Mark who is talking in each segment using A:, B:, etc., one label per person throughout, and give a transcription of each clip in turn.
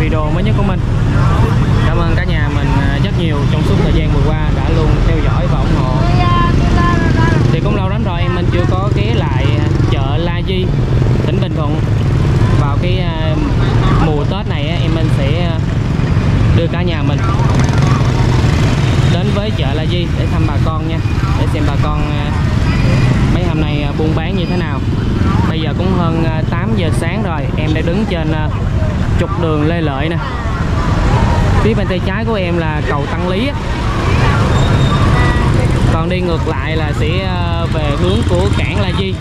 A: video mới nhất của mình. Cảm ơn cả nhà mình rất nhiều trong suốt thời gian vừa qua đã luôn theo dõi và ủng hộ. Thì cũng lâu lắm rồi em mình chưa có ghé lại chợ La Di, tỉnh Bình Thuận. Vào cái mùa Tết này em mình sẽ đưa cả nhà mình đến với chợ La Di để thăm bà con nha, để xem bà con mấy hôm nay buôn bán như thế nào. Bây giờ cũng hơn 8 giờ sáng rồi, em đang đứng trên trục đường Lê Lợi nè. Phía bên tay trái của em là cầu Tăng Lý á. Còn đi ngược lại là sẽ về hướng của cảng La Di.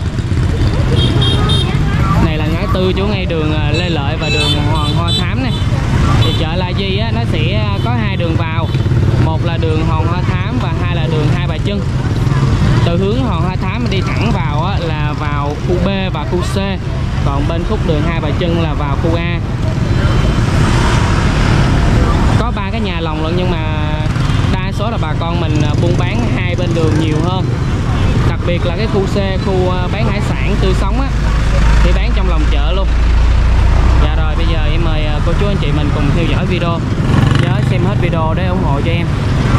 A: Này là ngã tư chỗ ngay đường Lê Lợi và đường Hòn Hoa Thám này. Thì chợ La Di á, nó sẽ có hai đường vào, một là đường Hòn Hoa Thám và hai là đường Hai Bà Trưng. Từ hướng Hòn Hoa Thám đi thẳng vào á, là vào khu B và khu C, còn bên khúc đường Hai Bà Trưng là vào khu A. Có 3 cái nhà lồng lận, nhưng mà đa số là bà con mình buôn bán hai bên đường nhiều hơn. Đặc biệt là cái khu C, khu bán hải sản tươi sống á, thì bán trong lòng chợ luôn. Dạ rồi, bây giờ em mời cô chú anh chị mình cùng theo dõi video. Nhớ xem hết video để ủng hộ cho em.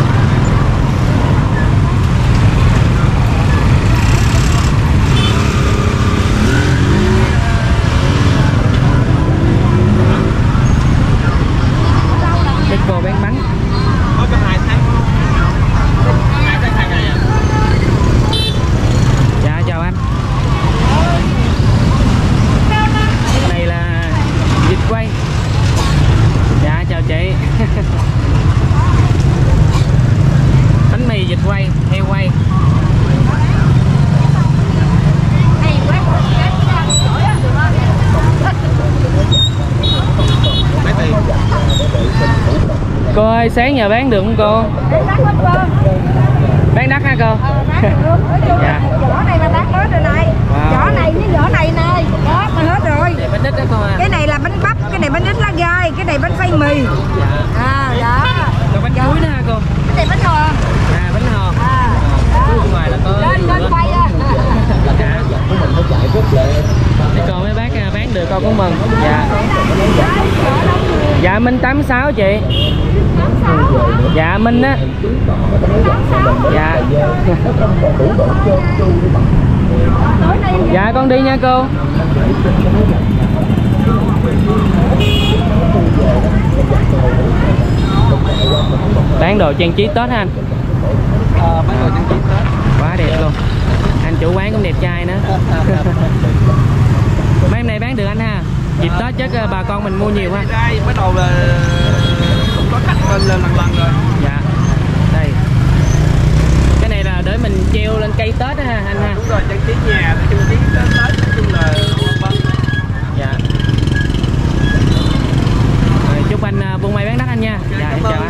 A: Cái cô bán bánh.
B: Có 2 tháng. 2 tháng 2 ngày à?
A: Dạ chào anh. Đây là vịt quay. Dạ chào chị. Bánh mì vịt quay, heo quay. Cô ơi, sáng giờ bán được không cô? Bán đắt hả cô? Dạ.
C: Vỏ này mà bán hết rồi này.
A: Wow.
C: Vỏ này với vỏ này nè. Đó mà hết rồi.
A: Này bánh đít đó cô à.
C: Cái này là bánh bắp, cái này bánh đít lá gai, cái này bánh phay mì.
A: Dạ.
C: Đó.
A: Còn bánh chuối nữa hả cô?
C: Cái này bánh hò.
A: À, bánh hò. Bên ngoài là có
C: Lên quay á.
A: Dạ. Để cô mấy bác bán được con cũng mừng. Dạ. Dạ Minh 86 chị. Dạ Minh á. Dạ. Dạ con đi nha cô. Bán đồ trang trí Tết ha anh?
B: Bán đồ trang trí Tết.
A: Quá đẹp luôn. Anh chủ quán cũng đẹp trai nữa. Mấy hôm nay bán được anh ha? Dịp Tết chắc bà con mình mua nhiều ha.
B: Đây bắt đầu là cũng có khách lên lần rồi.
A: Dạ. Đây. Cái này là để mình treo lên cây Tết đó ha anh ha.
B: Đúng rồi, trang trí nhà, trang trí Tết, nói chung là
A: dạ. Rồi, chúc anh buôn may bán đắt anh nha. Dạ em chào anh.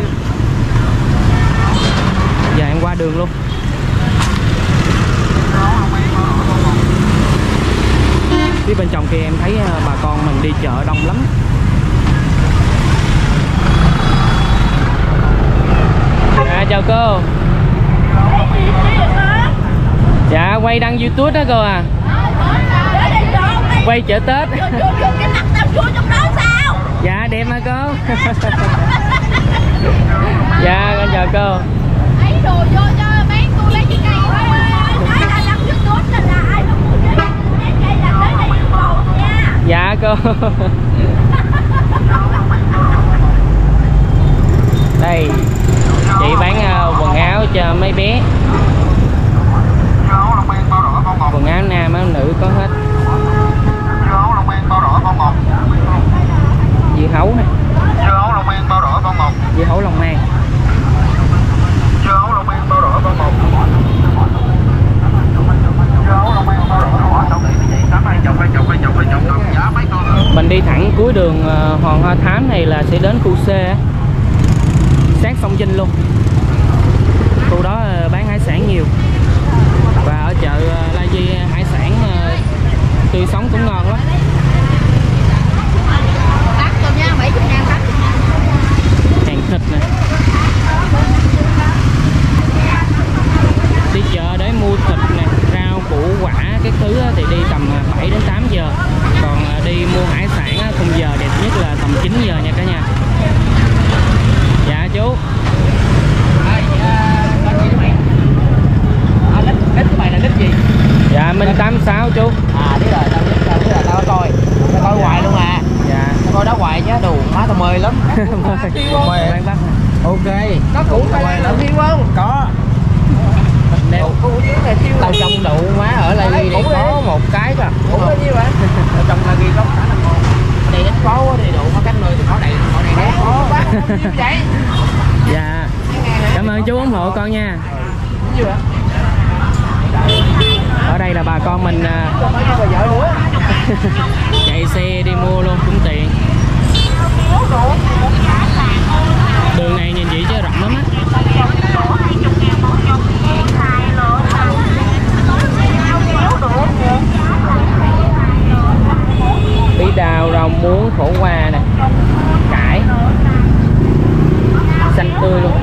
A: Giờ em qua đường luôn. Phía bên trong kia em thấy bà con mình đi chợ đông lắm. Dạ chào cô. Dạ quay đăng YouTube đó cô à. Quay chợ Tết. Dạ đẹp hả cô? Dạ con chào cô. Dạ cô. Đây chị bán quần áo cho mấy bé, quần áo nam áo nữ có hết. Dưa hấu nè, dưa hấu Long An. Mình đi thẳng cuối đường Hòn Hoa Thám này là sẽ đến khu C, sát sông Vinh luôn. Khu đó bán hải sản nhiều. Và ở chợ La Di hải sản tươi sống cũng ngon lắm. Hàng thịt nè. Đi chợ để mua thịt nè, rau củ quả cái thứ thì đi tầm 7 đến 8 giờ. Còn đi mua hải sản khung giờ đẹp nhất là tầm 9 giờ nha cả nhà.
B: má tao mê lắm. Mê
A: Đang bắt.
B: ok.
C: Có củ
B: Tao mê lắm.
C: thiêu không?
B: Có.
A: Nêu.
C: Củ dưới này thiêu.
A: Tao trong đậu má ở La Ghi này có một cái thôi.
C: Củ bao nhiêu vậy?
B: Ở trong La Ghi có khá là ngon. Đây ít khó quá thì đủ có các nơi thì có đầy, ở đây nó khó.
C: Vậy.
A: Dạ. Cảm ơn chú ủng hộ con nha. Ở đây là bà con mình chạy xe đi mua luôn cũng tiện. Đường này nhìn vậy chứ rộng lắm á. Bí đào, rau muống, khổ qua nè, cải xanh tươi luôn.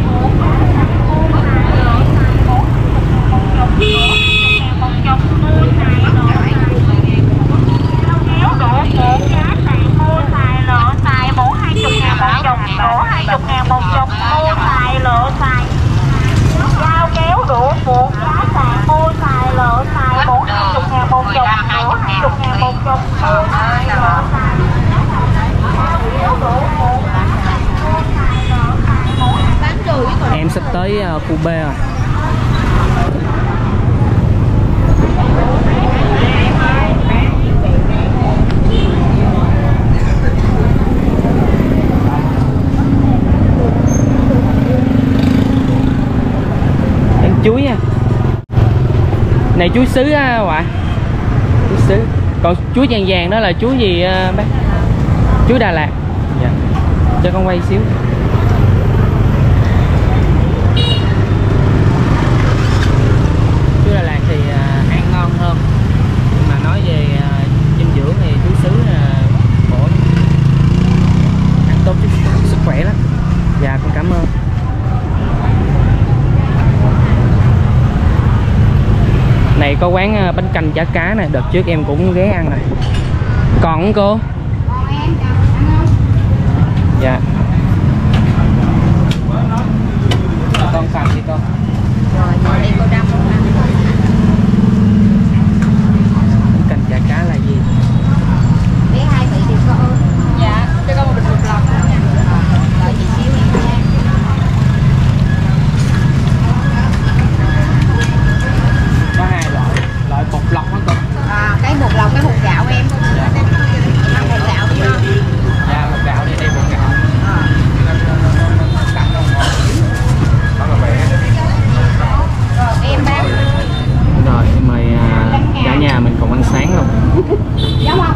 A: Em sắp tới khu B rồi. Ăn chuối nha. Này chuối sứ á ngoại. Chuối sứ. Còn chuối vàng vàng đó là chuối gì bác? Chuối Đà Lạt. Dạ. Cho con quay xíu. Chuối Đà Lạt thì ăn ngon hơn. Nhưng mà nói về dinh dưỡng thì chuối sứ bổ lắm. Ăn tốt cho sức khỏe lắm. Dạ con cảm ơn. Này có quán bánh canh chả cá nè, đợt trước em cũng ghé ăn rồi. Còn không cô?
C: Còn em chào ăn không?
A: Dạ. Con cầm đi con.
C: Rồi, giờ đi cô Trâm luôn ăn.
A: Bánh canh chả cá là gì?
C: Bé 2 vị thì có ơn. Dạ, cho con một bịch bột lọc nha. Đợi chị xíu nha.
A: Có hai loại bột lọc đó con.
C: Cái bột lọc, cái bột gạo em.
A: Dạ.
C: Ăn bột gạo đi không?
A: Dạ bột gạo đi, đây bột gạo.
C: Em bán.
A: Rồi em mời cả nhà mình cùng ăn sáng luôn.
C: Giống không?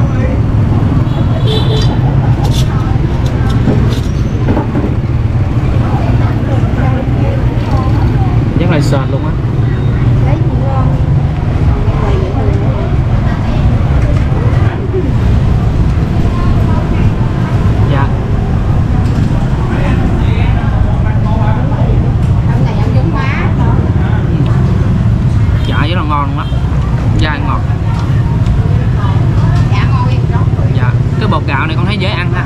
A: Rất là sệt luôn á.
C: Đấy cũng ngon.
A: Dạ.
C: Hôm nay ăn giống má.
A: Chả rất là ngon luôn á. Dai ngọt.
C: Dạ ngon em đó.
A: Dạ. Cái bột gạo này con thấy dễ ăn ha.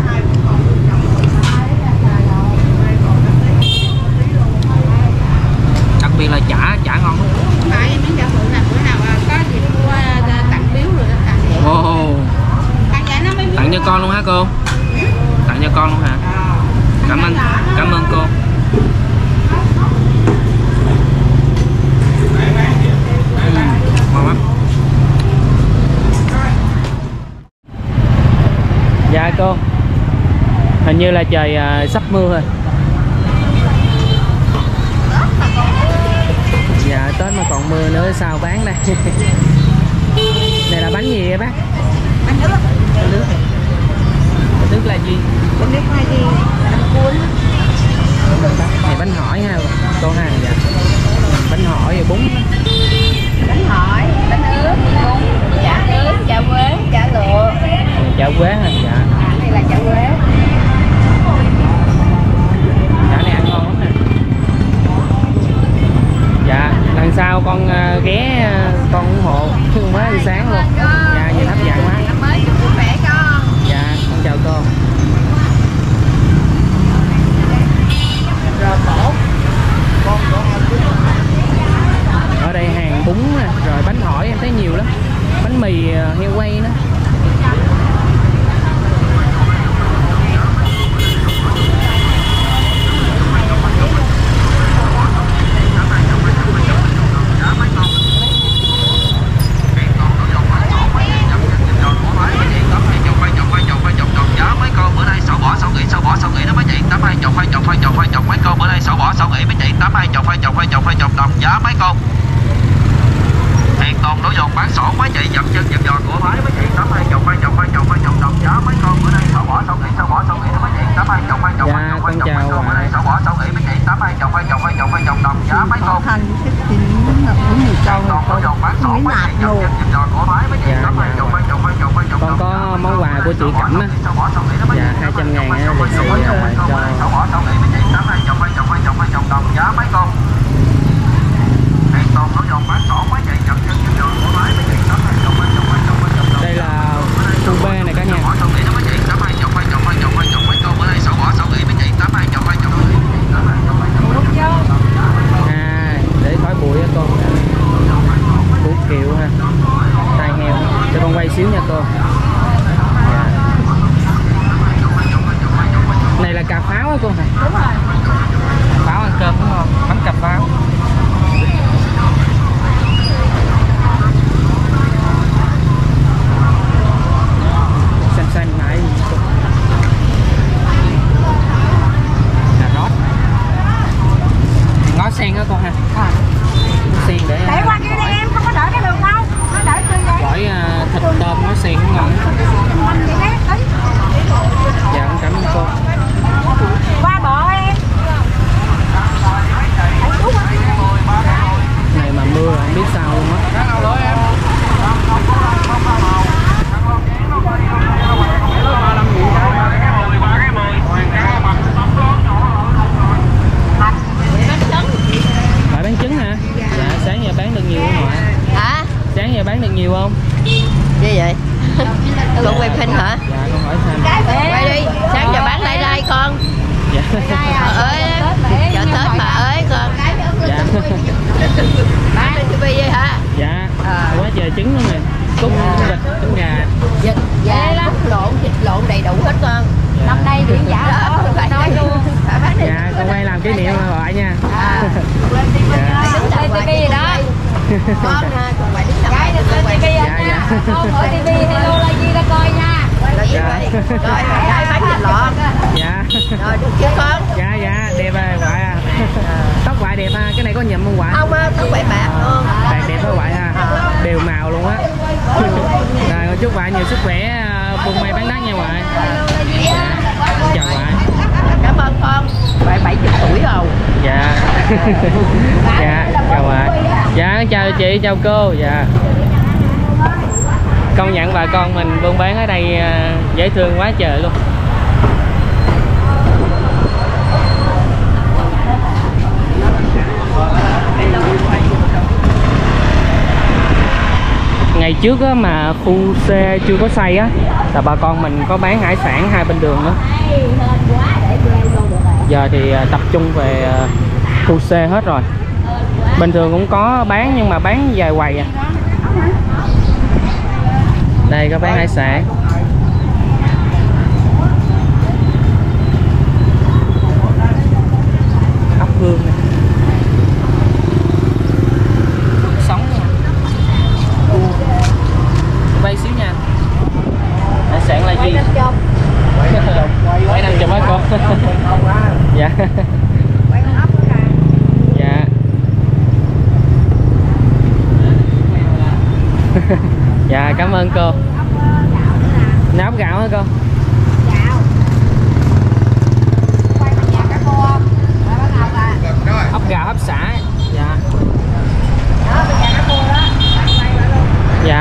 A: Đặc biệt là chả ngon lắm.
C: Phải em miếng chả phụ nè, bữa nào có gì mua tặng biếu rồi đó tặng.
A: Ồ.
C: Tặng vậy nó mới biết.
A: Tặng cho con luôn hả cô? Tặng cho con luôn hả? Cảm ơn cô. Ngon lắm. Dạ cô. Hình như là trời sắp mưa rồi. Dạ Tết mà còn mưa nữa sao bán đây. Này là bánh gì vậy bác?
C: Bánh nước.
A: Bánh nước. Bánh nước là gì?
C: Bánh nước là gì? Bánh cuốn.
A: Này bánh hỏi ha cô ha. Dạ. Bánh hỏi và bún.
C: Bánh hỏi, bánh ướt, bún, chả nướng, chả quế, chả lụa.
A: Chả quế ha. Dạ.
C: Đây là chả quế.
A: Chả này ăn ngon lắm nè. Dạ lần sau con ghé con ủng hộ thương má đi sáng luôn. Dạ nhìn hấp dẫn quá.
C: Năm mới chúc vui vẻ con.
A: Dạ con chào cô. Ở đây hàng bún nè, rồi bánh hỏi em thấy nhiều lắm. Bánh mì heo quay nữa.
B: bỏ sau nghỉ đó mấy chị. 82 chục mấy cô, bữa nay sổ bỏ sau nghỉ mấy chị. 82 chục đồng giá mấy cô. Tiền tồn đổ dồn bán sổ mấy chị, dậm chân dậm giò của Thái mấy chị. 82 chục đồng giá mấy cô, bữa nay sổ bỏ sau nghỉ đó mấy chị. 82 chục mấy cô, bữa nay sổ bỏ sau nghỉ mấy chị. 82 chục đồng giá mấy cô.
C: Thành cái chuyện ở người châu
B: Tồn đổ dồn bán sổ mấy chị, dậm chân dậm giò của Thái mấy chị. 82 chục
A: Con có món quà của chị Cẩm á. Dạ 200.000 á, lịch sự cho
B: đồng giá mấy con. Tiền tồn đổ dồn bán sổ mấy chị, dậm chân dậm giò của Thái mấy chị.
A: đây là khu B này cả nhà. Để khói bụi á con. Củ kiệu ha, tai heo. Cho con quay xíu nha cô. Này là cà pháo á cô hả?
C: đúng rồi.
A: Pháo ăn cơm đúng không? Bánh cà pháo. Xanh mãi. Cà rốt. Ngó sen á con ha. Sen để
C: Qua kia đi em, không có đợi cái đường đâu. Nó đợi kia vậy.
A: gỏi thịt tôm ngó sen cũng ngon. Dạ con cảm ơn cô.
C: Qua bộ em.
A: Này mà mưa không biết sao luôn á. Phải bán trứng hả? Dạ sáng giờ bán được nhiều không ạ?
D: Hả?
A: Sáng giờ bán được nhiều không?
D: Gì vậy? Con quay phim hả?
A: Dạ con hỏi thăm.
D: Quay đi, sáng giờ bán lại đây con.
A: Dạ.
D: Ơi, chợ Tết mà ơi con.
A: Dạ.
D: Bán lên TV vậy hả?
A: Dạ. Quá trời trứng luôn nè. Cút vịt, trứng gà.
D: Vịt, cút lộn, thịt lộn đầy đủ hết con.
C: Năm nay biển giả đó,
D: phải nói luôn.
A: Dạ con quay làm kỷ niệm gọi nha.
D: Đứng đầu TV gì đó. Con ha, con phải đứng đầu TV.
A: Dạ dạ.
C: Con ở TV hello là gì ra coi nha.
D: Rồi, đây bán thịt lộn.
A: Dạ.
D: Rồi, được chưa con?
A: Dạ dạ, đẹp à ngoại à. Tóc ngoại đẹp ha, cái này có nhậm không ngoại?
D: Không á, tóc quậy bạc luôn.
A: Bạc đẹp đó ngoại ha. Đều màu luôn á. Rồi chúc ngoại nhiều sức khỏe, buôn may bán đắt nha ngoại. Dạ. Chào ngoại.
D: Cảm ơn con. Phải 70 tuổi rồi.
A: Dạ. Dạ, chào ngoại. Dạ, chào chị, chào cô. Dạ. Công nhận bà con mình buôn bán ở đây dễ thương quá trời luôn. Ngày trước á, mà khu C chưa có xây á là bà con mình có bán hải sản hai bên đường nữa. Giờ thì tập trung về khu C hết rồi. Bình thường cũng có bán nhưng mà bán vài quầy à. Đây có bán hải sản. Ốc hương này. Sống nè. Quay xíu nha. Hải sản là gì? Quay 50 á cô. Dạ. Dạ. Dạ cảm ơn cô. Ốc gạo hả cô? Ốc gạo hấp xả. Dạ. Dạ.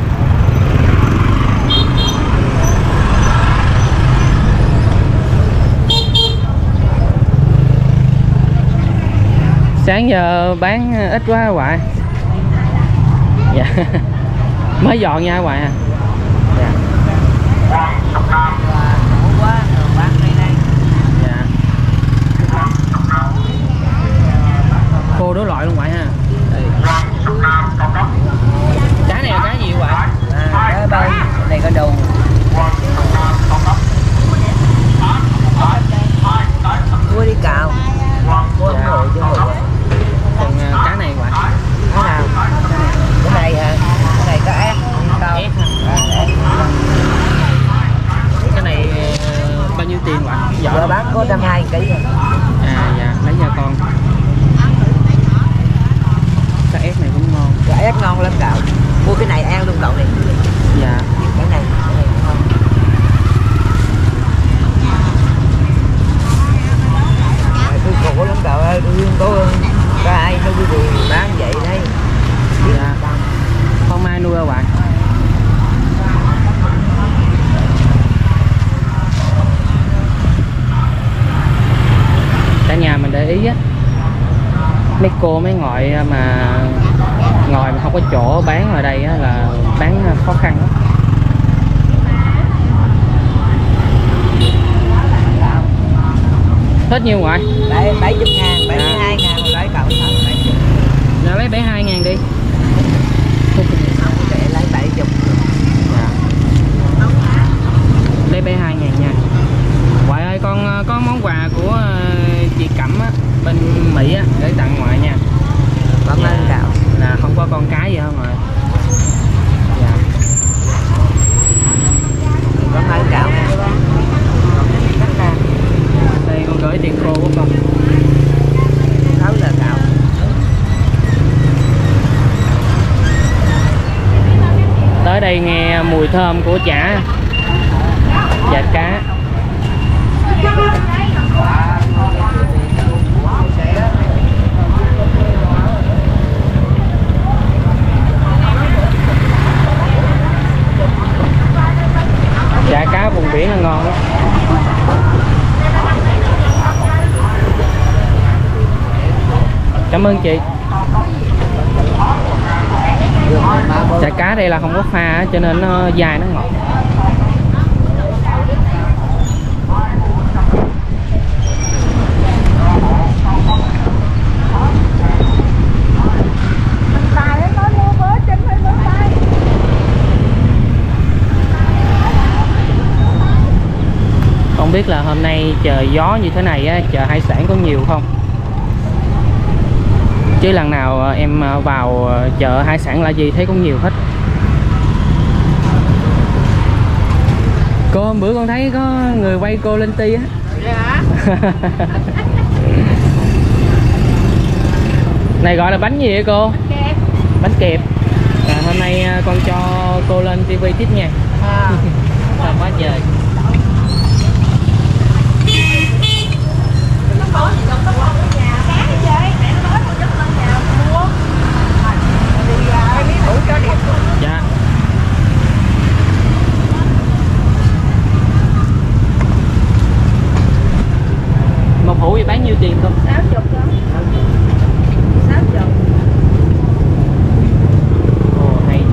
A: Sáng giờ bán ít quá hoài. Dạ. Mới dọn nha hoài à. Dạ. Dạ. Khô đối loại luôn ngoại ha. Cá này là cá gì ngoại?
D: Cá bơi, này có đồ. Mua đi cào. Mua
A: Dạ. Còn cá này ngoại?
D: Cái nào? Cái này hả? Cái này có ép. Đâu?
A: Vỏ
C: bán có 120 kg.
A: À dạ, lấy cho con. Cái ép này cũng ngon.
C: Cái ép ngon lắm cậu. Mua cái này ăn luôn cậu này.
A: Dạ.
C: Cái này ngon. Tôi khổ lắm cậu ơi, tôi có ai nó cứ bán vậy đấy.
A: Dạ. Không ai nuôi đâu bạn. Cả nhà mình để ý á, mấy cô mấy ngoại mà không có chỗ bán ở đây á, là bán khó khăn lắm. Hết nhiêu ngoại?
C: 70.000, 72.000 một lấy cậu.
A: Rồi lấy 72.000 đi.
C: Để lấy 70.
A: Dạ. Lấy 72.000 nha. Ngoại ơi, con có món quà của chị Cẩm á, bên Mỹ á, để tặng ngoại nha.
C: Cảm ơn cậu.
A: Là không có con cái gì không ngoại. Dạ.
C: Cảm ơn cậu.
A: Đây con gửi tiền cô của con.
C: Thấu là cậu.
A: Tới đây nghe mùi thơm của chả cá. Chả cá vùng biển là ngon lắm. Cảm ơn chị. Chả cá đây là không có pha cho nên nó dai, nó ngọt. Không biết là hôm nay trời gió như thế này á, chợ hải sản có nhiều không? Chứ lần nào em vào chợ hải sản là gì thấy cũng nhiều hết. Cô hôm bữa con thấy có người quay cô lên ti á.
D: Dạ.
A: Này gọi là bánh gì vậy cô?
D: Kẹp.
A: Bánh kẹp. Hôm nay con cho cô lên tivi tiếp nha. Thật quá trời. Dạ. Một hũ vậy bán nhiêu tiền không?
D: 60 đó. 60.
A: Ồ, hay chứ.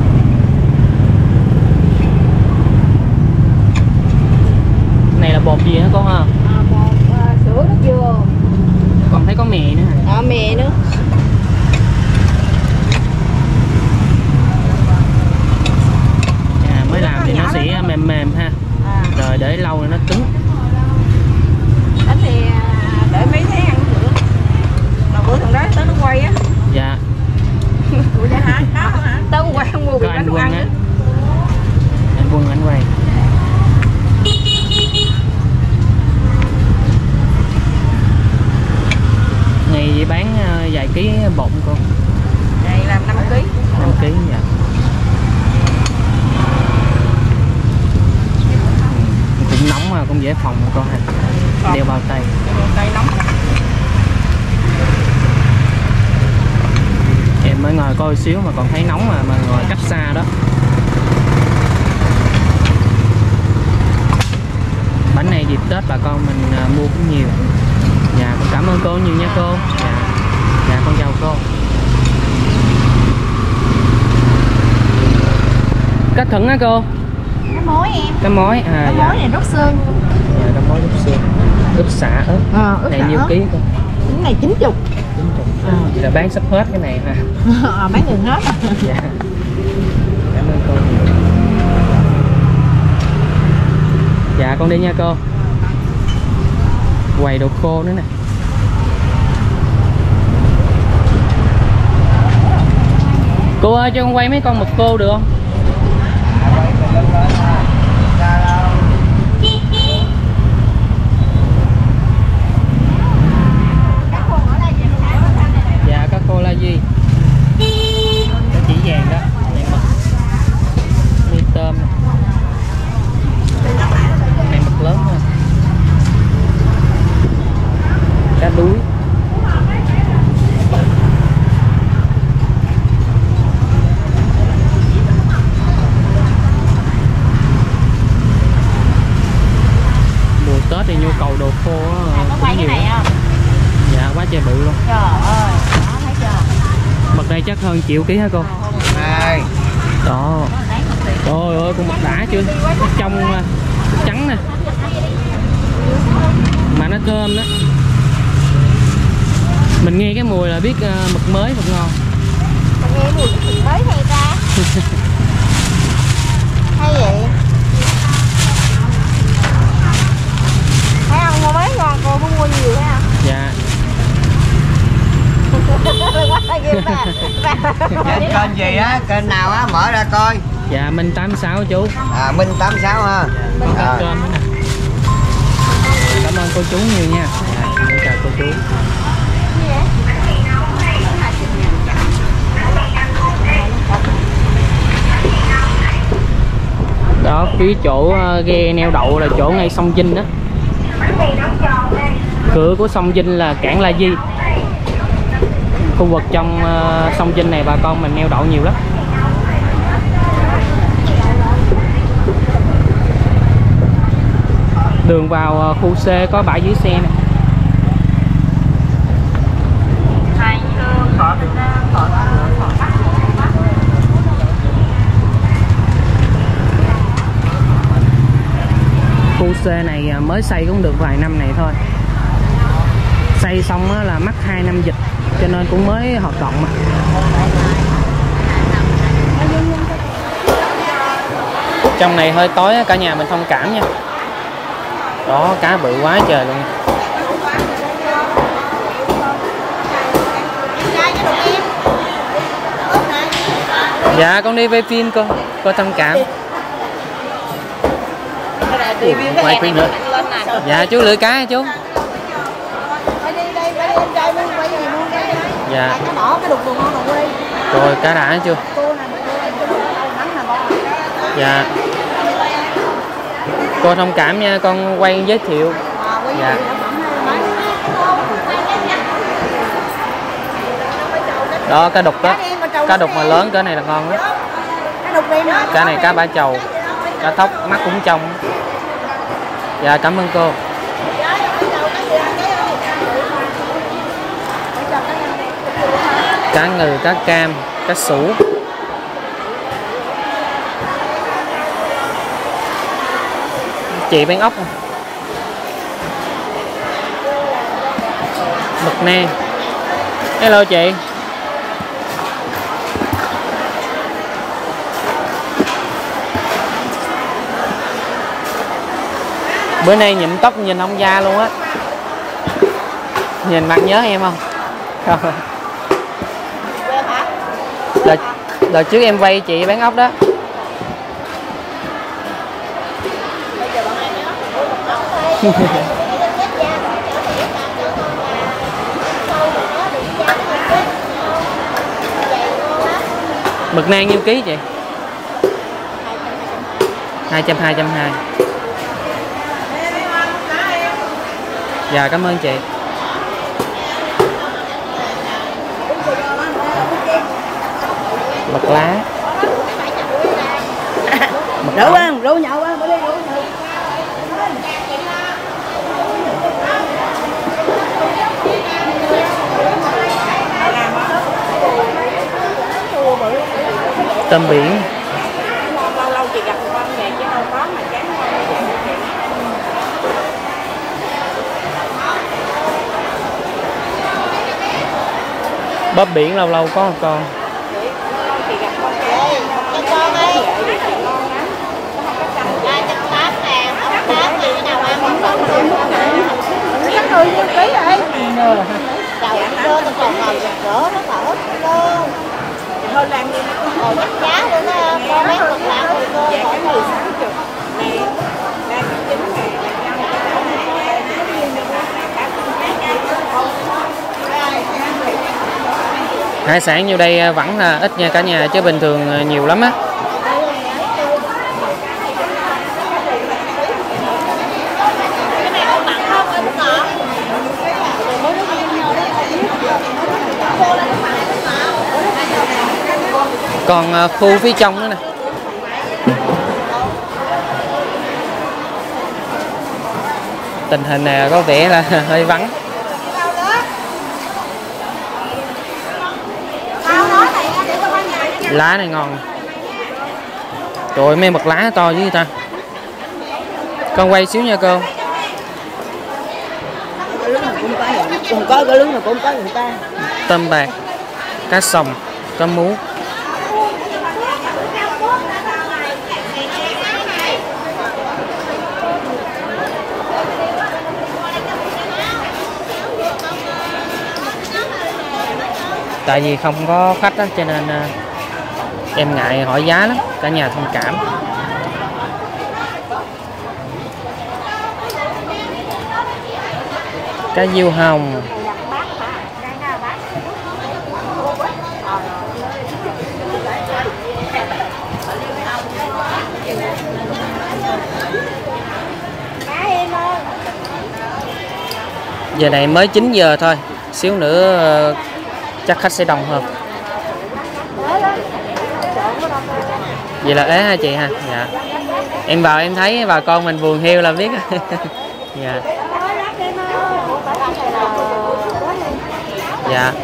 A: Này là bột gì hả con ha?
D: Bột sữa nước dừa.
A: Còn thấy có mè nữa hả?
D: Mè nữa.
A: Mới làm thì nó sẽ mềm mềm ha. Rồi để lâu rồi nó cứng.
D: Bánh thì để mấy tháng ăn nữa. Mà bữa thằng đó tới nó quay á.
A: Dạ.
D: Ủa dạ hả? Có hả? Tới quay không mua bị bánh đồ ăn á.
A: Anh Quân anh quay. Ngày vậy bán vài ký bột con.
D: Này làm 5 kg.
A: 5 kg dạ. Cũng nóng mà cũng dễ phòng con ha. Đeo bao tay.
D: Tay nóng.
A: Em mới ngồi coi xíu mà còn thấy nóng mà ngồi cách xa đó. Bánh này dịp Tết bà con mình mua cũng nhiều. Dạ, con cảm ơn cô nhiều nha cô. Dạ, dạ con chào cô. Cách thửng hả cô?
D: Cái mối em.
A: Cái mối à?
D: Cái
A: Dạ.
D: mối này rút xương.
A: Dạ, cái mối rút xương. Ướp xả ớt.
D: Ướp
A: này
D: xả
A: nhiêu
D: ớt.
A: ký cô?
D: Cái này 90.
A: Vậy là bán sắp hết cái này ha.
D: Bán gần hết.
A: Dạ. Cảm ơn cô nhiều. Dạ con đi nha cô. Quầy đồ khô nữa nè. Cô ơi cho con quay mấy con mực khô được không? Tết thì nhu cầu đồ khô cũng nhiều. Dạ quá trời bự luôn.
D: Trời ơi, đó thấy chưa?
A: Mực đây chắc hơn triệu ký hả cô? Đó. Trời ơi con mực đã chưa? Nó trong trắng nè. Mà nó thơm đó. Mình nghe cái mùi là biết mực mới, mực ngon.
C: Mình nghe mùi cái mực mới hay ta. Hay vậy?
D: Thấy không, mới ngon cô muốn mua nhiều thấy không?
A: Dạ.
E: Trên kênh gì á, kênh nào á, mở ra coi.
A: Dạ Minh 86 chú.
E: À, Minh 86 ha.
A: Cơm đó nè. Cảm ơn cô chú nhiều nha. Dạ, chào cô chú. Đó, phía chỗ ghe neo đậu là chỗ ngay sông Vinh đó. Cửa của sông Vinh là cảng La Di. Khu vực trong sông Vinh này bà con mình neo đậu nhiều lắm. Đường vào khu C có bãi dưới xe nè. Khu C này mới xây cũng được vài năm này thôi. Xây xong là mắc 2 năm dịch cho nên cũng mới hoạt động mà. Trong này hơi tối cả nhà mình thông cảm nha. Đó, cá bự quá trời luôn. Dạ con đi về phim cô thông cảm. Quay phim nữa. Dạ chú lưỡi cá hả chú? Dạ.
D: Cái đỏ, cái đục đồ ngon rồi đi.
A: Rồi cá đã chưa? Dạ. Cô thông cảm nha, con quay giới thiệu. Dạ. Đó cá đục đó. Cá đục mà lớn cỡ này là ngon đó. Cá này cá bả chầu. Cá thóc mắt cũng trong. Dạ cảm ơn cô. Cá ngừ, cá cam, cá sủ. Chị bán ốc không? Mực nang. Hello chị. Bữa nay nhuộm tóc nhìn ông già luôn á. Nhìn mặt nhớ em không? Không. Đợt trước em vay chị bán ốc đó. Mực nang nhiêu ký chị? 220. Dạ cảm ơn chị. Mực lá.
D: Rượu ăn, rượu nhậu ăn, bữa đi rượu nhậu.
A: Tôm biển.
D: Lâu lâu chị gặp con về chứ đâu có mà chán.
A: Bắp biển lâu lâu có một con.
D: Chị gặp con
C: Ê, một con ấy. 380.000, 88 cái nào ăn không có.
D: chắc người nhiêu ký rồi.
C: Chầu đưa tôi còn ngồi giật rửa nó thở luôn.
D: Thôi làm đi.
C: Rồi chắc giá luôn đó, con mấy con làm rồi cô.
D: Dạ cái 16.000. Nè, đang 9.000.
A: Hải sản như đây vẫn là ít nha cả nhà, chứ bình thường nhiều lắm á. Còn khu phía trong nữa nè. tình hình này có vẻ là hơi vắng. Lá này ngon. Trời ơi, mấy bật lá to với người ta. Con quay xíu nha cô.
D: Cũng có cái lưới mà cũng có người ta.
A: Tôm bạc, cá sồng, cá mú. Tại vì không có khách đó, cho nên em ngại hỏi giá lắm, cả nhà thông cảm. Cá diêu hồng. Giờ này mới 9 giờ thôi, xíu nữa chắc khách sẽ đông hơn. Vậy là ế hả chị ha? Dạ. Em vào em thấy bà con mình buồn hiu là biết. Dạ. Dạ.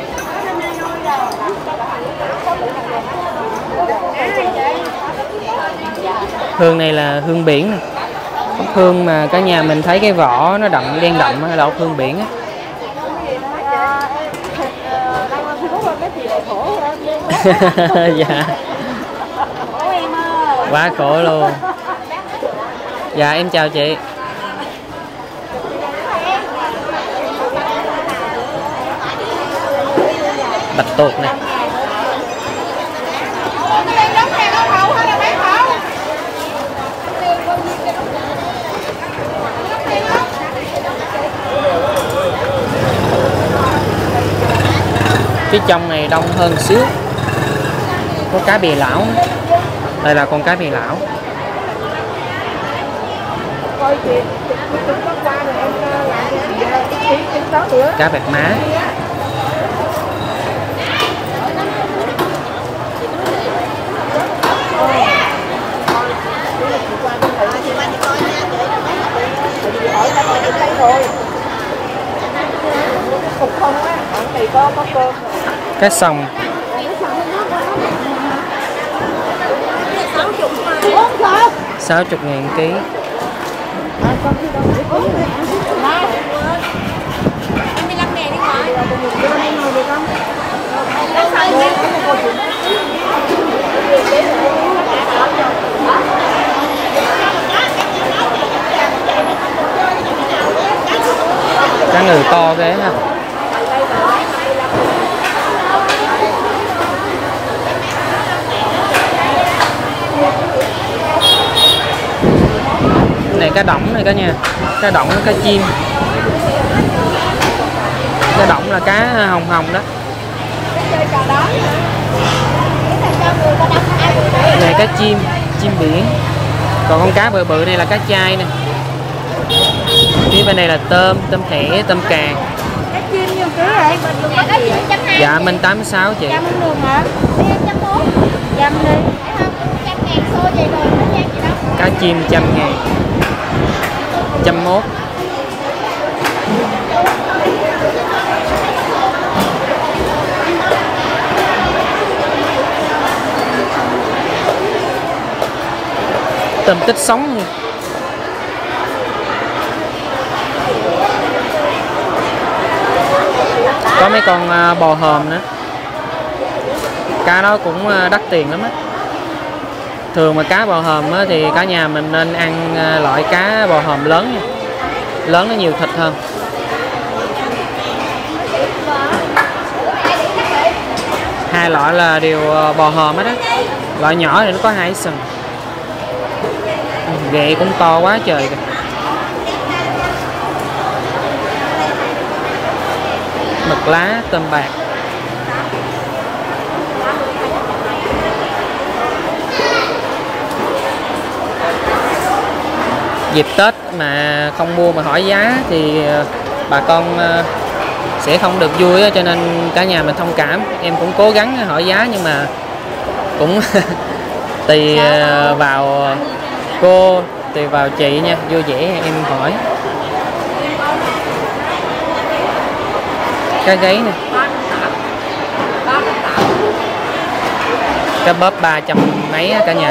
A: Hương này là hương biển này. Hương mà cả nhà mình thấy cái vỏ nó đậm đen đậm là ốc hương biển á. Dạ. Quá khổ luôn. Dạ em chào chị. Bạch tuộc nè. Phía trong này đông hơn xíu. Có cá bì lão. Đây là con cá bì lão. Cá bạc má. Cá sồng. 60.000 ký. Cá ngừ to ghê ha. Này cá đỏng này cả nhà. Cá đỏng, cá chim. Cá đỏng là cá hồng hồng đó. Này cá chim, chim biển. Còn con cá bự bự này là cá chai nè. Phía bên này là tôm, tôm thẻ, tôm càng.
C: Cá chim nhiêu ký vậy?
A: Dạ mình 86 chị.
C: Trăm đường hả? Trăm bốn. Trăm đi. Trăm ngàn xô vậy rồi, nó gì đó.
A: Cá chim 100.000. 101. Tôm tích sống. Có mấy con bò hòm nữa. Cá đó cũng đắt tiền lắm á. Thường mà cá bò hòm á, thì cả nhà mình nên ăn loại cá bò hòm lớn nha. Lớn nó nhiều thịt hơn. Hai loại là đều bò hòm hết đó. Loại nhỏ thì nó có 2 sừng. Ghẹ cũng to quá trời kìa. Mực lá, tôm bạc. Dịp Tết mà không mua mà hỏi giá thì bà con sẽ không được vui á, cho nên cả nhà mình thông cảm. Em cũng cố gắng hỏi giá nhưng mà cũng tùy vào cô, tùy vào chị nha, vui vẻ em hỏi. Cá gáy nè. Cá bóp 300 mấy á cả nhà.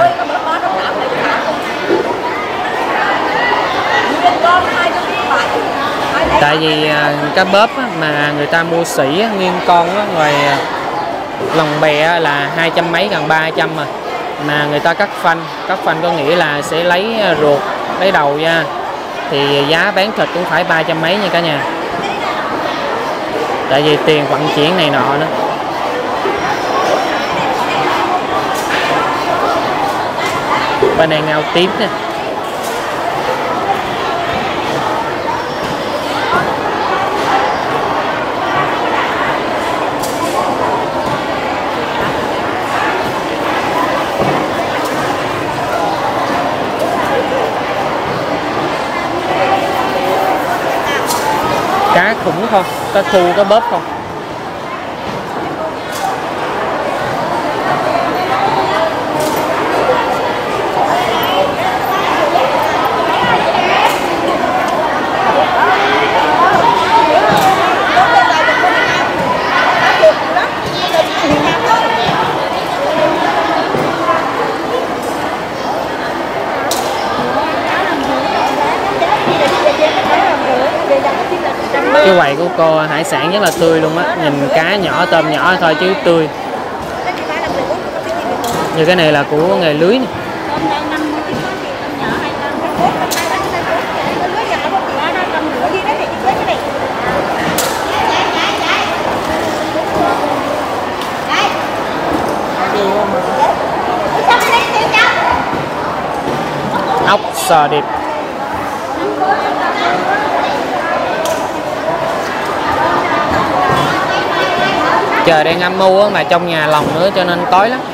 A: Tại vì cá bóp á, mà người ta mua sỉ á, nguyên con á, ngoài lòng bè á, là 200 mấy gần 300 mà người ta cắt phanh có nghĩa là sẽ lấy ruột lấy đầu ra, thì giá bán thịt cũng phải 300 mấy nha cả nhà, tại vì tiền vận chuyển này nọ nữa. Bên này ngao tím nè. Cá khủng không? Cá thu, cá bóp không? Cái quầy của cô hải sản rất là tươi luôn á, nhìn cá nhỏ tôm nhỏ thôi chứ tươi. Như cái này là của nghề lưới này. Ốc sò điệp. Trời đang âm mưu á, mà trong nhà lòng nữa cho nên tối lắm.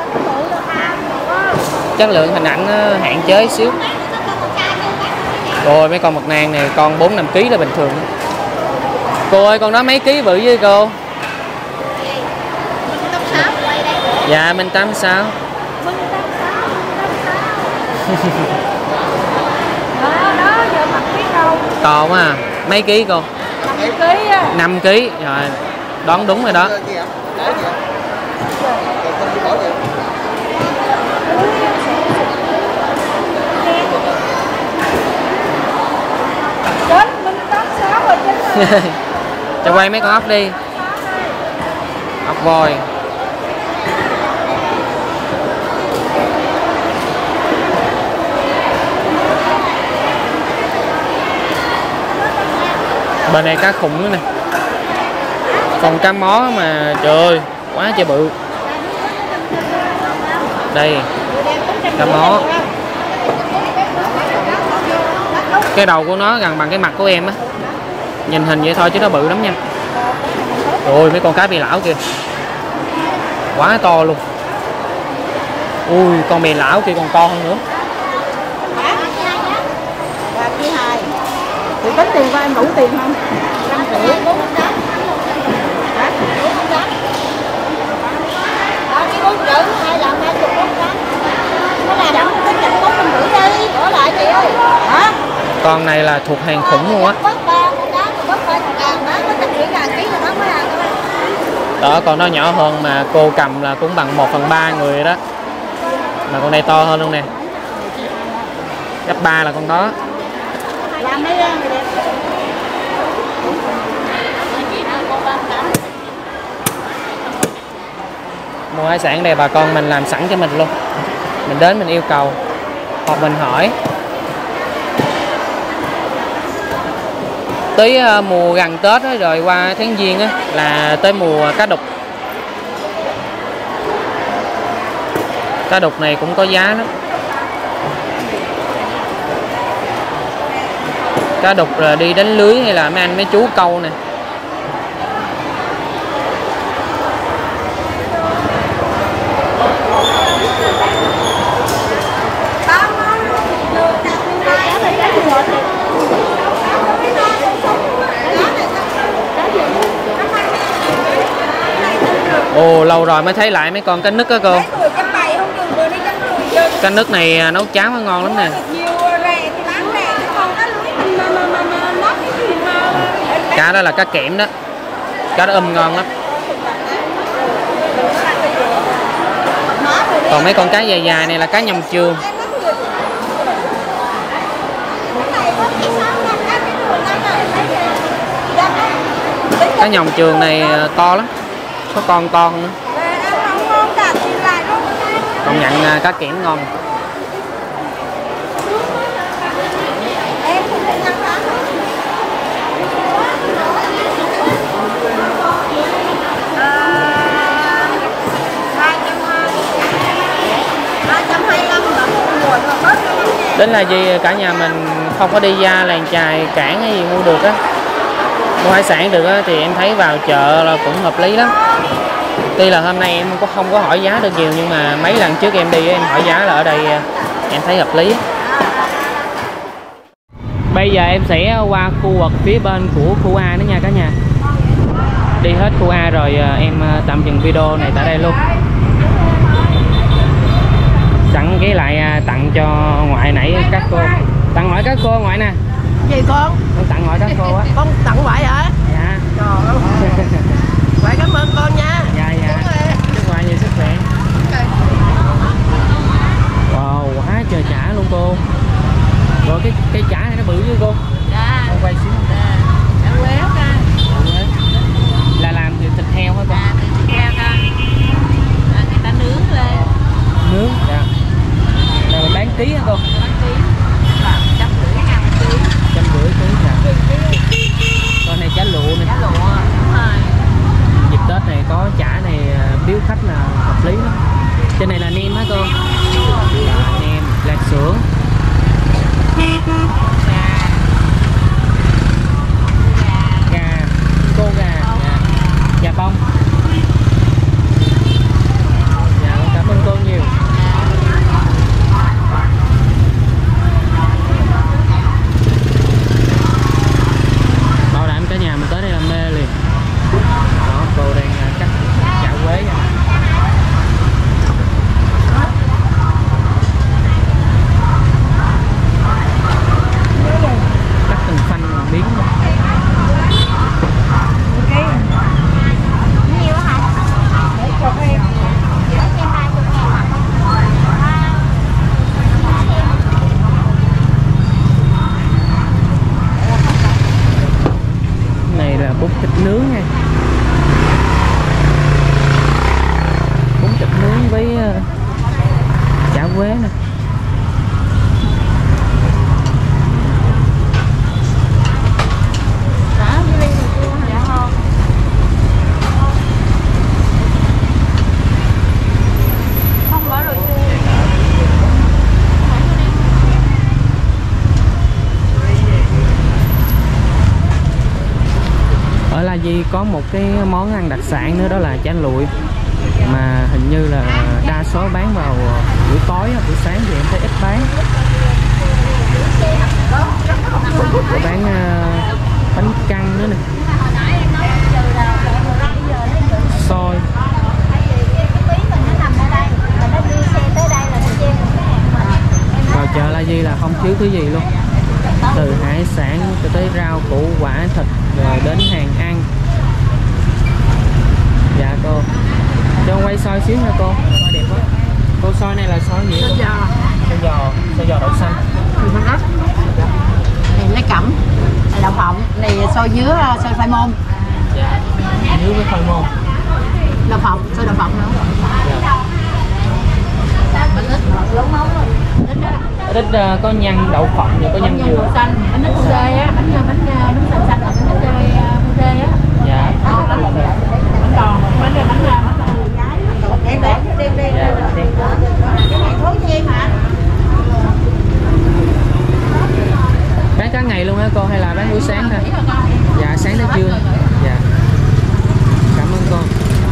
A: Chất lượng hình ảnh hạn chế xíu. Rồi mấy con mực nang này con 4-5 kg là bình thường. Cô ơi con đó mấy ký bự với cô? Dạ Minh 86. Còn à, mấy ký cô?
D: 5 kg á.
A: 5 kg rồi. Đoán đúng rồi đó. Cho quay mấy con ốc đi. Ốc voi. Bên này cá khủng nữa nè. Còn cá mó mà trời ơi quá trời bự. Đây cá mó. Cái đầu của nó gần bằng cái mặt của em á. Nhìn hình vậy thôi chứ nó bự lắm nha. Rồi mấy con cá bì lão kìa. Quá to luôn. Ui con bì lão kia còn to hơn nữa.
D: Thì tính tiền của em đủ tiền không? 5,5 triệu.
A: Con này là thuộc hàng khủng luôn á. Đó con nó nhỏ hơn mà cô cầm là cũng bằng 1/3 người đó. Mà con này to hơn luôn nè. Gấp 3 là con đó. Mua hải sản đây bà con mình làm sẵn cho mình luôn. Mình đến mình yêu cầu hoặc mình hỏi. Tới mùa gần Tết đó, rồi qua tháng Giêng á, là tới mùa cá đục. Cá đục này cũng có giá lắm. Cá đục là đi đánh lưới hay là mấy anh mấy chú câu nè. Ồ lâu rồi mới thấy lại mấy con cá nức á cô. Cá nức này nấu cháo ngon lắm nè. Cá đó là cá kẽm đó. Cá ngon lắm. Còn mấy con cá dài dài này là cá nhồng trường. Cá nhồng trường này to lắm, có con to nữa. Công nhận cá kiển ngon. Đến là gì cả nhà mình không có đi ra làng chài cảng hay gì mua được á, mua hải sản được á, thì em thấy vào chợ là cũng hợp lý lắm. Tuy là hôm nay em cũng không có hỏi giá được nhiều, nhưng mà mấy lần trước em đi em hỏi giá là ở đây em thấy hợp lý. Bây giờ em sẽ qua khu vực phía bên của khu A nữa nha cả nhà. Đi hết khu A rồi em tạm dừng video này tại đây luôn. Sẵn cái lại tặng cho ngoại nãy các cô. Tặng ngoại các cô ngoại nè.
D: Gì con?
A: Con tặng ngoại các cô á.
D: Con tặng ngoại hả?
A: Dạ.
D: Trời ơi. Ngoại cảm ơn con nha.
A: Dạ dạ. Chúc ngoại nhiều sức khỏe. Wow, quá trời chả luôn cô. Rồi cái chả này nó bự chứ cô?
D: Dạ.
A: Con quay xíu.
D: Dạ. Đã quế hết ra.
A: Là làm từ thịt heo hả con?
D: Dạ, từ thịt heo ra. Người ta nướng lên.
A: Nướng, dạ. Rồi mình bán ký hả cô?
D: Bán ký. 150 ký.
A: 150 ký, dạ. Con này chả lụa này.
D: Chả lụa, đúng rồi.
A: Dịp Tết này có chả này biếu khách là hợp lý lắm. Trên này là nem hả cô? Dạ, nem, lạc xưởng. Gà, cô gà, dạ. Gà bông. Dạ, con cảm ơn cô nhiều. Bảo đảm cả nhà mình tới đây là mê liền. Đó, cô đang cắt chả quế nha. Cắt từng phanh miếng luôn.
C: Nhiều hả? Để cho em. Để cho 20
A: Này là bún thịt nướng nha. Bún thịt nướng với chả quế nè. Ở La Di có một cái món ăn đặc sản nữa, đó là chả lụi, mà hình như là đa số bán vào buổi tối, buổi sáng thì em thấy ít bán. Bán bánh căn nữa nè, xôi. Vào chợ La Di là không thiếu thứ gì luôn, từ hải sản cho tới rau củ quả thịt rồi đến hàng ăn. Dạ cô, cho con quay xôi xíu nha cô, xôi đẹp quá. Cô xôi này là xôi gì? Xôi giò đậu xanh.
D: Này lấy cẩm, này đậu phộng, này xôi dứa, xôi khoai môn.
A: Dạ, dứa với khoai môn.
D: Đậu phộng, xôi đậu phộng nữa.
A: Dạ. Ít có nhân đậu phộng và có nhân dừa.
D: Xanh, bánh nít phu đê á, bánh xanh xanh là bánh nít phu đê á.
A: Dạ.
D: Bánh đòn, bánh em để đem đi. Cái này thối cho em hả?
A: Bán cả ngày luôn hả cô hay là bán buổi sáng thôi? Dạ, sáng tới trưa. Dạ. Cảm ơn cô.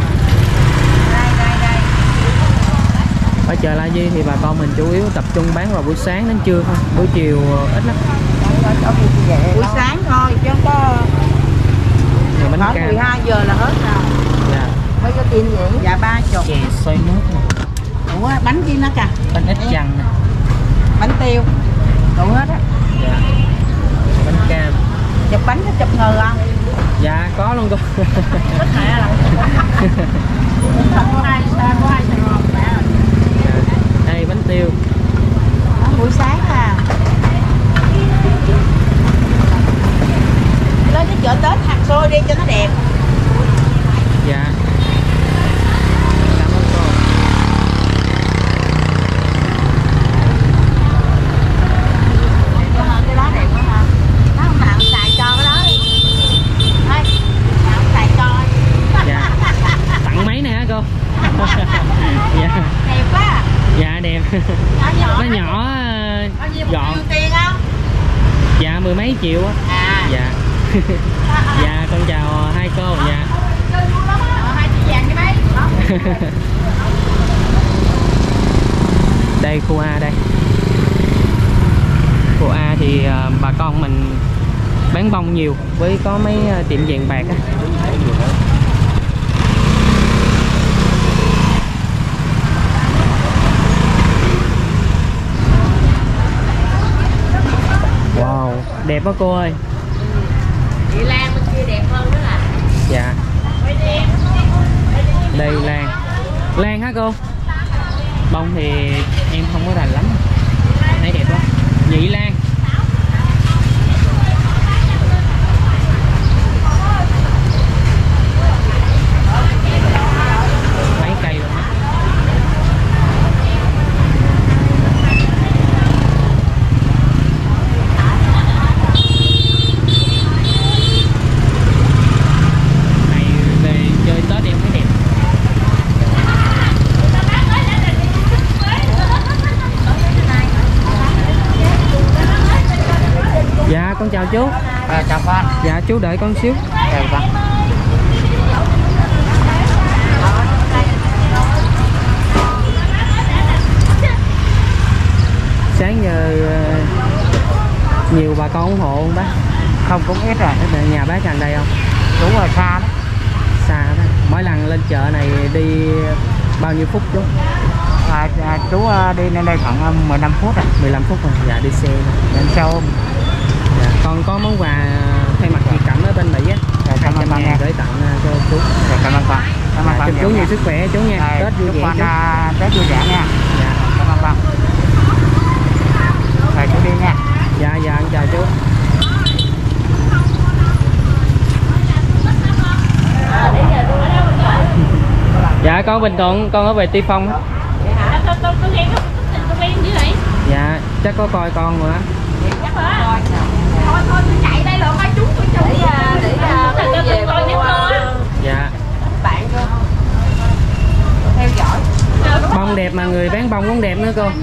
A: Ở chợ La Di thì bà con mình chủ yếu tập trung bán vào buổi sáng đến trưa thôi, buổi chiều ít lắm.
D: Buổi sáng thôi chứ không có.
A: Rồi bánh
D: Khoảng
A: cam.
D: 12 giờ là hết rồi.
A: Dạ.
D: Mấy cái tiền vậy? Dạ 30.
A: Chè xôi nước nè.
D: Ủa bánh chi nó kìa.
A: Bánh ít chằn nè.
D: Bánh tiêu. Đủ hết á.
A: Dạ. Bánh cam.
D: Chụp bánh nó chụp ngừ không?
A: Dạ có luôn cô.
D: Thích mẹ là có hai Sài Gòn mẹ.
A: Đây bánh tiêu.
D: Buổi sáng à. Lên cái chợ Tết Hạt Xôi đi cho nó đẹp.
A: Dạ. Cảm ơn cô.
D: Cái đó đẹp quá hả? Nó không nào xài cho cái đó đi. Thôi, nào xài cho.
A: Dạ. Tặng mấy nè hả cô? Dạ.
D: Đẹp quá.
A: Dạ đẹp. Nó nhỏ gọn.
D: Nhiều tiền không?
A: Dạ 10 mấy triệu á.
D: À.
A: Dạ. Dạ con chào hai cô. Dạ.
D: Hai chị vàng cái mấy.
A: Đây khu A đây. Khu A thì bà con mình bán bông nhiều với có mấy tiệm vàng bạc á. Wow, đẹp quá cô ơi.
D: Chị Lan bên kia đẹp hơn đó là.
A: Dạ. Đây lan. Lan hả cô? Bông thì em không có rành lắm. Thấy đẹp quá. Nhị lan. Mấy cây luôn á. Này về chơi Tết em thấy đẹp. Dạ con chào chú.
E: Chào con.
A: Dạ chú đợi con xíu.
E: Chào con.
A: Sáng giờ nhiều bà con ủng hộ không bác?
E: Không cũng ít rồi.
A: Nhà bác gần đây không?
E: Đúng rồi, xa đó.
A: Xa đó. Mỗi lần lên chợ này đi bao nhiêu phút chú?
E: Chú đi lên đây khoảng 15 phút rồi.
A: 15 phút rồi. Dạ đi xe.
E: Lên xe ôm.
A: Dạ, con có món quà thay mặt chị Cẩm ở bên Mỹ á.
E: Dạ, cảm ơn con nha.
A: Gửi tặng cho chú.
E: Dạ, cảm ơn con. Cảm ơn con.
A: Chúc chú nhiều sức khỏe chú nha.
E: Dạ,
A: Tết vui
E: chúc
A: vẻ
E: con
A: chú.
E: Tết vui vẻ nha.
A: Dạ.
E: Cảm ơn con. Rồi chú đi nha.
A: Dạ dạ anh chào chú. Dạ con Bình Thuận, con ở về Tuy Phong á. Dạ chắc có coi con rồi á.
D: Thôi tôi chạy đây rồi coi chúng tôi chụp để về coi nhắn lo.
A: Dạ.
D: Bạn cô theo dõi.
A: Bông đẹp mà người bán bông cũng đẹp nữa cô.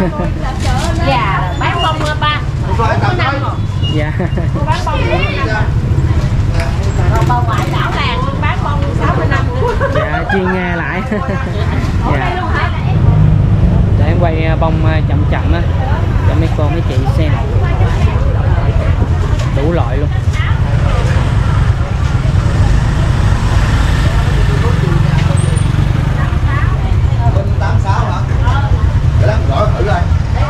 D: Dạ bán bông ba.
A: Dạ.
D: Cô bán bông 4 năm. Rồi bà ngoại đảo làng luôn bán bông 60 năm.
A: Dạ chuyên nghe lại.
D: Ở đây luôn hả?
A: Để em quay bông chậm chậm á cho mấy cô mấy chị xem. Đủ loại luôn.
E: Bên 86 hả? Để lắm gọi thử coi.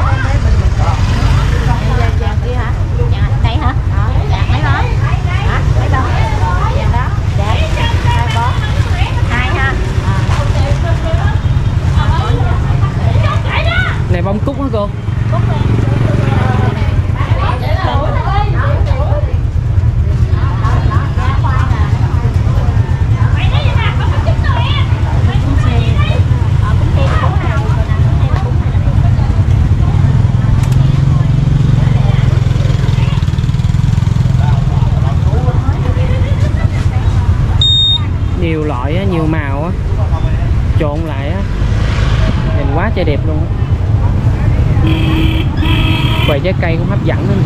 D: Kia hả? Đây hả? Mấy đó? Hả? Mấy đó? Vàng đó. Đẹp. 2 bó. 2 ha.
A: Này bông cúc hả cô?
D: Cúc này.
A: Nhiều loại á, nhiều màu á, trộn lại á, nhìn quá trời đẹp luôn á. Quầy trái cây cũng hấp dẫn nữa.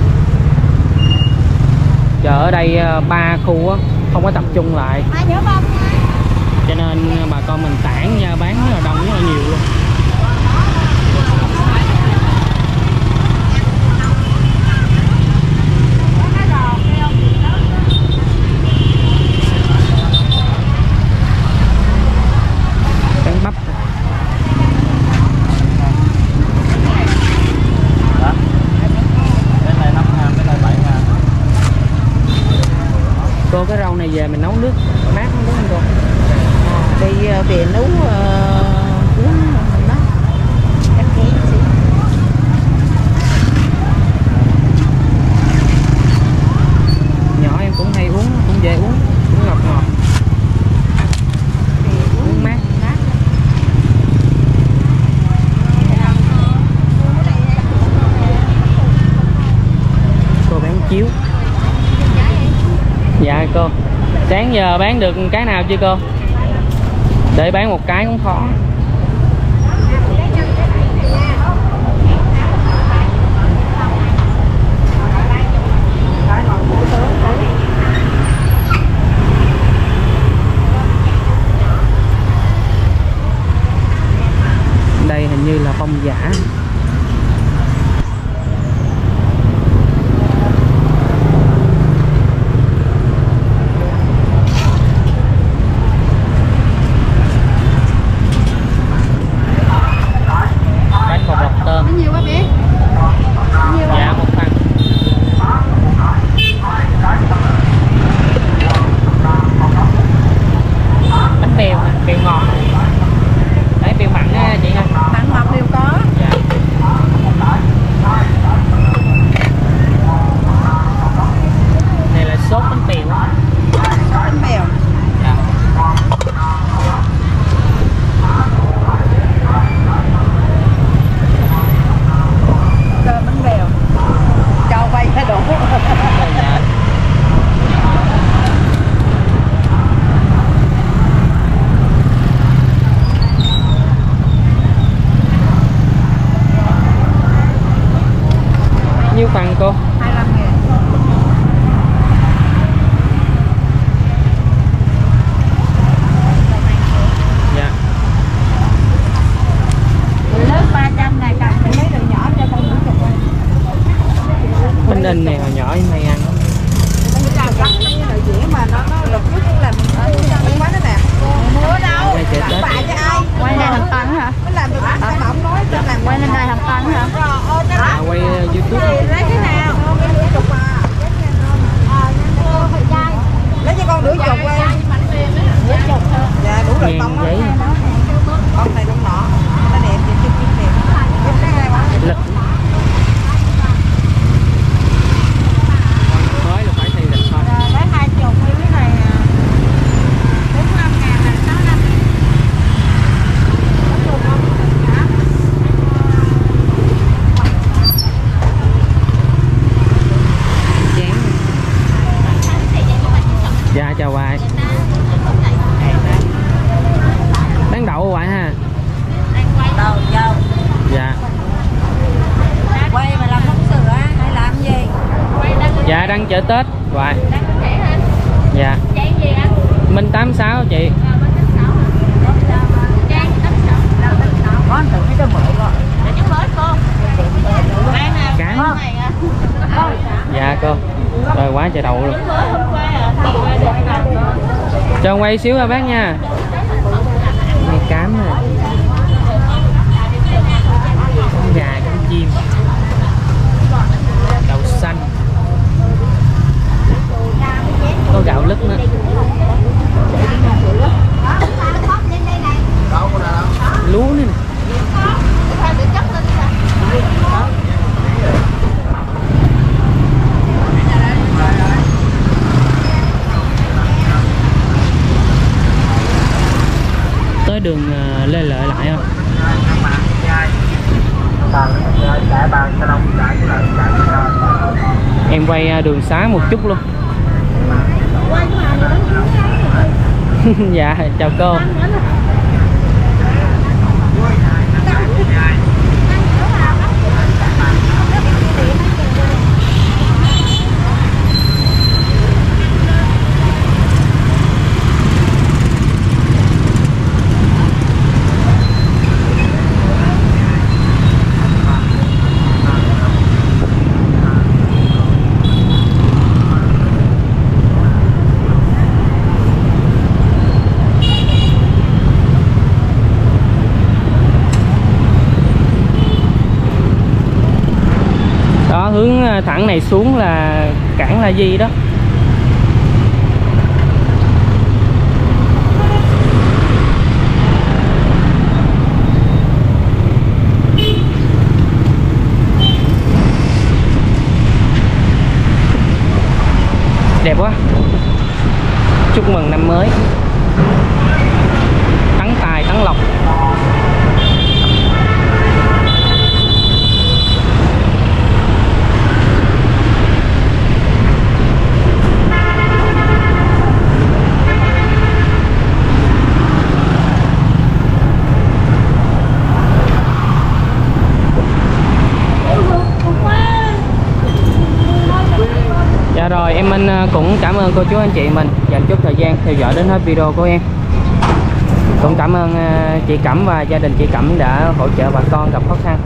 A: Chợ ở đây 3 khu á, không có tập trung lại, cho nên bà con mình tản ra bán rất là đông, rất là nhiều luôn. Bán bắp.
E: Cái này 5.000, cái này 7.000.
A: Cô cái rau này về mình nấu nước mát không đúng không cô?
C: Đi về nấu uống nó cắt kén xíu.
A: Nhỏ em cũng hay uống, cũng dễ uống, cũng ngọt ngọt. Uống mát. Cô bán chiếu. Dạ cô. Sáng giờ bán được cái nào chưa cô? Để bán một cái cũng khó. Đây hình như là bông giả. Bánh bột lọc tôm.
C: Nhiều quá bé.
A: Dạ một phần. Bánh bèo hả? Bèo ngọt. Đấy bèo mặn á chị ha.
C: Mặn ngọt đều có.
A: Dạ. Này là sốt bánh bèo á.
C: Bánh bèo.
A: Dạ.
C: Cơm bánh bèo. Cho vay hết đủ.
A: Dạ. Nhiêu phần cô?
C: 25.000.
A: Dạ.
C: Lớp 300 này cần phải lấy đồ nhỏ cho con 40.
A: Bánh in này hồi nhỏ em hay ăn.
C: Đợi dĩa mà nó độc nhất cũng làm quán đó nè. Mua đâu?
A: Đây chợ Tết.
C: Bạn cho ai?
D: Quay lên thằng Tân hả?
C: Mới làm được sản phẩm nói cho làm
D: Quay lên đây thằng Tân hả?
A: Quay YouTube.
C: lấy cái nào? Lấy cho con nửa chục đi. Dạ đủ rồi tông
A: Giấy.
C: con này cũng nọ. Nó đẹp thì chưa kiếm đẹp.
A: Lực. Mới là phải thay lịch thôi.
C: Lấy 20 cái này 45.000 này 65.
A: Chén. Dạ chào hoài. Bán đậu hoài ha.
C: Đâu dâu.
A: Dạ.
C: Quay mà làm phóng sự á hay làm gì?
A: Dạ đăng chợ Tết hoài. Dạ. Minh 86 chị.
C: Có tự mấy cái mỡ rồi.
A: Cá. Dạ cô. Rồi quá trời đậu luôn. Cho quay xíu ha bác nha. Này cám nè. Con gà, con chim. Đậu xanh. Có gạo lứt nữa. Lúa nữa nè. Tới đường Lê Lợi lại không? Em quay đường xá một chút luôn. Dạ chào cô. Đó, hướng thẳng này xuống là cảng La Di đó. Đẹp quá. Chúc mừng năm mới. Tấn tài tấn lộc. Dạ rồi, em Minh cũng cảm ơn cô chú anh chị mình dành chút thời gian theo dõi đến hết video của em. Cũng cảm ơn chị Cẩm và gia đình chị Cẩm đã hỗ trợ bà con gặp khó khăn.